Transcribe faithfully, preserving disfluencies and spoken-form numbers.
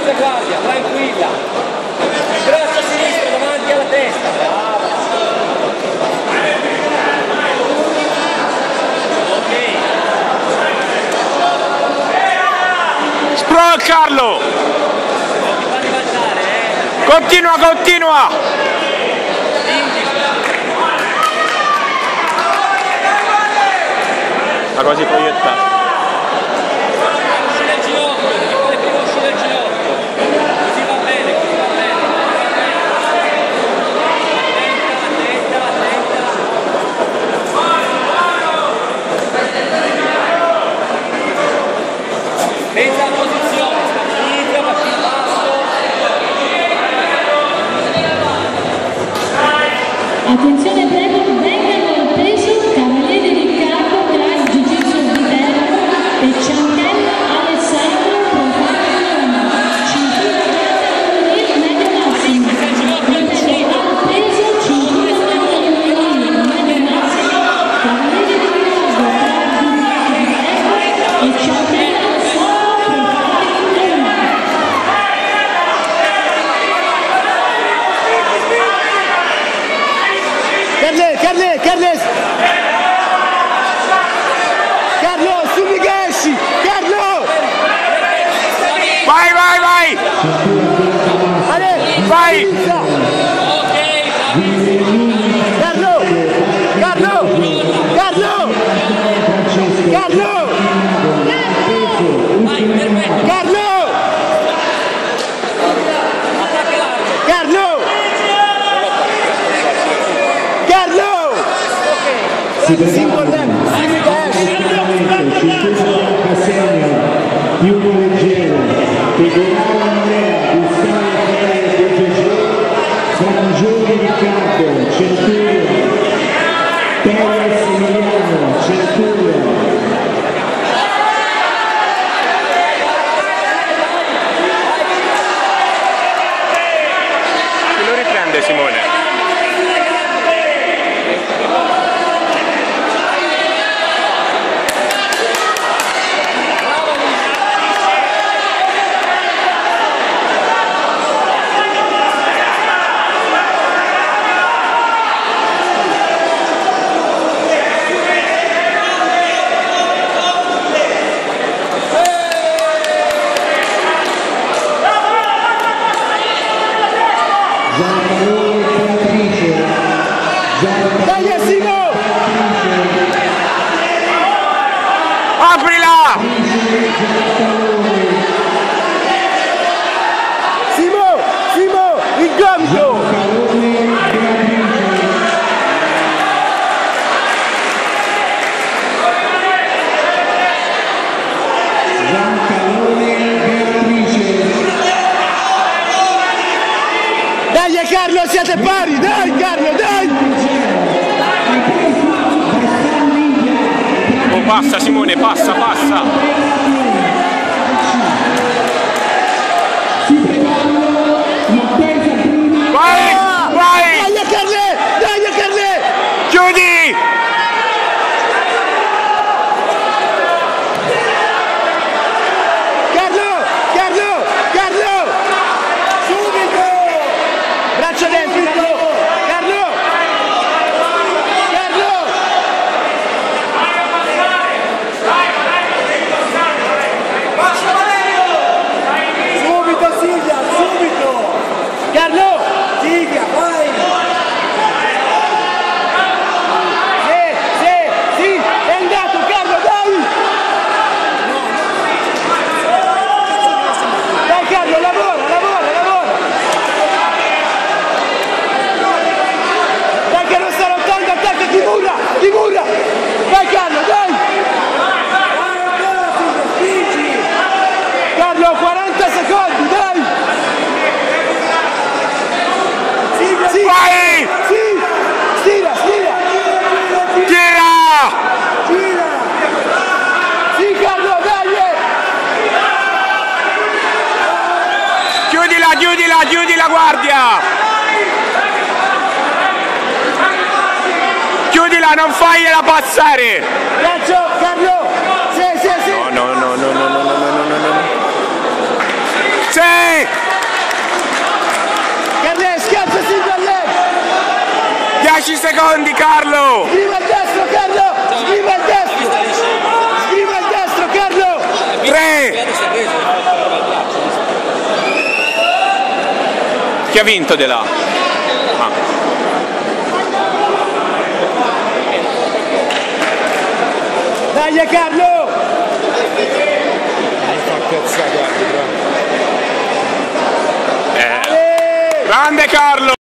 mezza guardia, tranquilla. Braccio sinistro davanti alla testa, brava. Ok. Sprova Carlo! Non ti fa ribaltare, eh. Continua, continua! Ha quasi proiettato. Pensa alla posizione, stabilizza, va più in basso. Attenzione, prego, vengano al peso Cavaliere Riccardo tra il Jiu-Jitsu Viterbo e Ciantello Alessandro Profano Roma. Cintura grande medio massimo. Ripeto, al peso cintura grande medio massimo. Cavaliere Riccardo tra il Jiu-Jitsu Viterbo e Ciantello Carles, Carles, Carles! Carlo, Sumigashi! Carlo! Vai, vai, vai! Ale, vai! Carlo! Carlo! Carlo! Carlo! Vai, perfetto. Carlo! Attacca l'arco. Carlo! Carlo! Si prepara sicuramente cintura Cassegno più leggero, Pegoraro Andrea, Gustavo Ferre D G G, Frangioni Riccardo, Centurio, Perez Emiliano, Centurio. Chi lo riprende Simone? Dai, Simo! Aprila! Simo! Simo! Il gomito! Dai Carlo, siete pari! Dai Carlo, dai! Oh, passa Simone, passa, passa! Vai, vai! Dai Carle! Dai Carle! Chiudi! Carlo! Carlo! Carlo! Subito! Braccio dentro, Carlo! Carlo! Carlo! Subito Silvia, subito! Carlo! Silvia, vai! Sì, sì, sì! È andato Carlo, dai! Dai Carlo, lavora, lavora, lavora! Dai che non sta lottando, attacca, ti mura, ti mura! Vai Carlo, dai! Carlo, quaranta secondi, dai! Sì, Vai! sì! Stira, stira! Tira! Gira! Sì Carlo, dai! Chiudila, chiudila, chiudi la guardia! Chiudila, non fagliela passare! Lancio, Carlo! Sì, sì, sì! No, no, no, no, no, no, no, no, no, no. Sì! dieci secondi, Carlo! Scriva il destro, Carlo! Scriva il destro! Scriva il destro, Carlo! tre! Chi ha vinto De là? Ah. Dai Carlo! Eh. Grande Carlo!